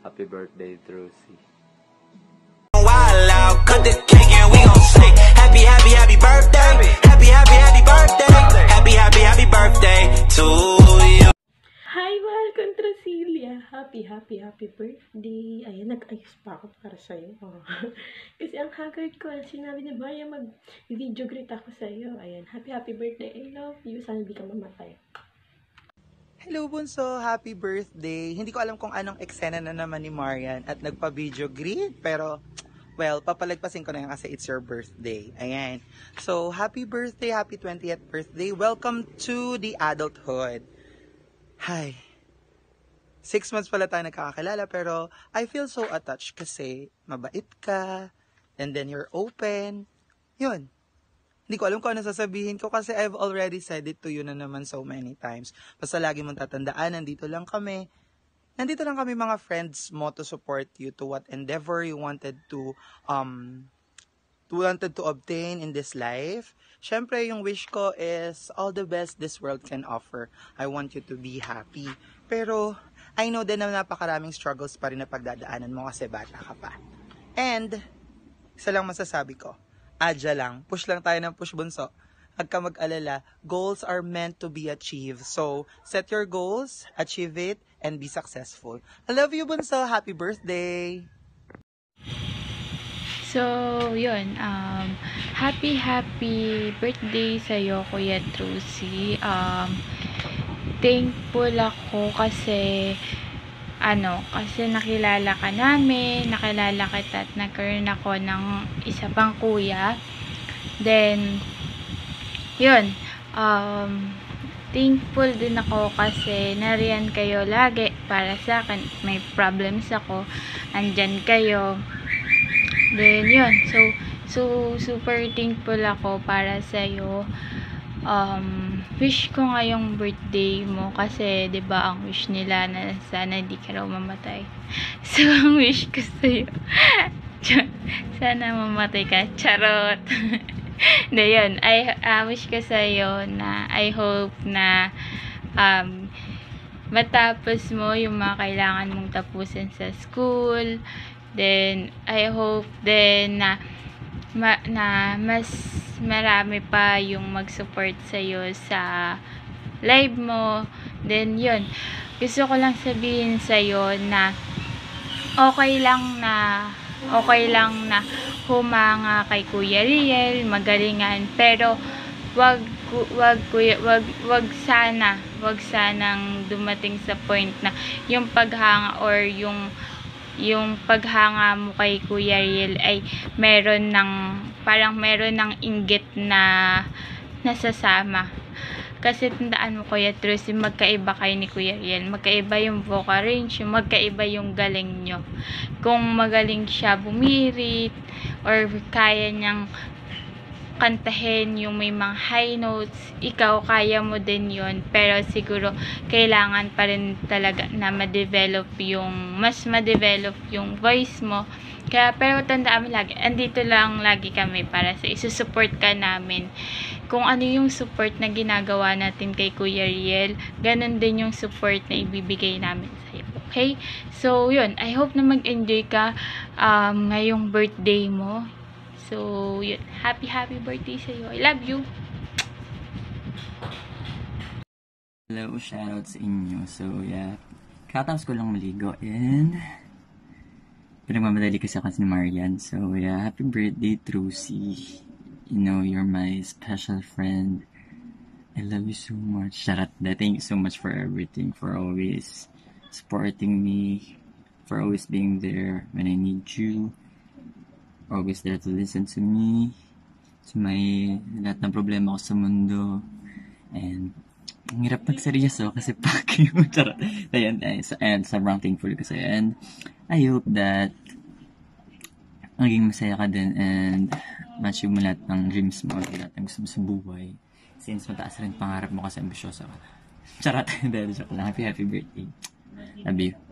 Happy birthday, Trucy. Wild out, cut the cake and we gon' say happy, happy, happy birthday. Happy, happy, happy birthday. Happy, happy, happy birthday to you. Hi, mahal kong Trasilia. Happy birthday. Ayan, nag-ayos pa ako para sa'yo. Oh. Kasi ang haggard ko, sinabi ni Maya mag-video greet ako sa'yo. Ayan, happy birthday. I love you. Sana di ka mamatay. Hello Bunso, happy birthday. Hindi ko alam kung anong eksena na naman ni Marian at nagpa-video greet, pero well, papalagpasin ko na yan kasi it's your birthday. Ayan. So, happy birthday, happy 20th birthday. Welcome to the adulthood. Hi. 6 months pala tayo nagkakakilala, pero I feel so attached kasi mabait ka, and then you're open. Yun. Hindi ko alam kung ano sasabihin ko kasi I've already said it to you na naman so many times. Basta lagi mong tatandaan, nandito lang kami. Nandito lang kami mga friends mo to support you to what endeavor you wanted to obtain in this life. Syempre, yung wish ko is all the best this world can offer. I want you to be happy. Pero, I know din na napakaraming struggles pa rin na pagdadaanan mo kasi bata ka pa. And, isa lang masasabi ko, adya lang, push lang tayo ng push Bunso. Huwag ka mag-alala, goals are meant to be achieved. So, set your goals, achieve it, and be successful. I love you Bunso, happy birthday! So, yun, happy birthday sa'yo, Kuya Trucy. Thankful ako kasi nakilala ka namin, nakilala kita at nagkaroon ako ng isa pang kuya. Then, yun, thankful din ako kasi nariyan kayo lagi para sa akin. May problems ako, andyan kayo. Then, yun, so super thankful ako para sa'yo. Wish ko ngayong birthday mo kasi 'di ba ang wish nila na sana di ka raw mamatay. So ang wish ko sa iyo sana mamatay ka. Charot. Na yun, I wish ko sa iyo na I hope na matapos mo yung mga kailangan mong tapusin sa school. Then I hope then na mas marami pa yung mag-support sa'yo sa live mo. Then, yun. Gusto ko lang sabihin sa'yo na okay lang na humanga kay Kuya Riel, magalingan, pero wag sanang dumating sa point na yung paghanga or yung paghanga mo kay Kuya Riel ay meron ng inggit na nasasama. Kasi tandaan mo, Kuya Trucy, magkaiba kayo ni Kuya Riel. Magkaiba yung vocal range, magkaiba yung galing nyo. Kung magaling siya bumirit or kaya niyang kantahin yung may mga high notes, ikaw kaya mo din yon, pero siguro kailangan pa rin talaga na ma-develop yung voice mo. Kaya pero tandaan mo lagi, andito lang lagi kami para sa isusupport ka namin. Kung ano yung support na ginagawa natin kay Kuya Riel, ganun din yung support na ibibigay namin sa'yo. Okay? So yun, I hope na mag-enjoy ka ngayong birthday mo. So, yun. Happy birthday sa'yo. I love you. Hello, shoutout sa inyo. So, yeah. Katapos ko lang maligo. And, pinagmamadali kasi ako ni Marian. So, yeah. Happy birthday, Trucy. You know, you're my special friend. I love you so much. Sharat. Thank you so much for everything. For always supporting me. For always being there when I need you. Always there to listen to me, to my lahat ng problema ko sa mundo. And ang hirap magseryoso kasi paki mo. And sobrang thankful ko sa'yo. And I hope that maging masaya ka din and ma-achieve mo lahat ng dreams mo, lahat ng gusto mo sa buhay. Since mataas rin pangarap mo kasi ambisyoso ka. Charot. Dahil joke lang. Happy birthday. Love you.